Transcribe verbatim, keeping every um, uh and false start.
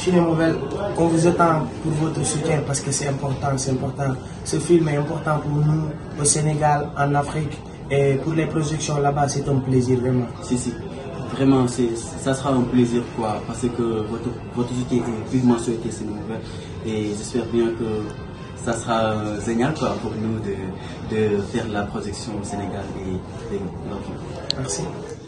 Cinémovelle, on vous attend pour votre soutien parce que c'est important, c'est important. Ce film est important pour nous au Sénégal, en Afrique et pour les projections là-bas, c'est un plaisir vraiment. Si, si. Vraiment, ça sera un plaisir quoi, parce que votre, votre soutien est vivement souhaité Cinémovelle et j'espère bien que ça sera génial quoi, pour nous de, de faire la projection au Sénégal et, et Merci.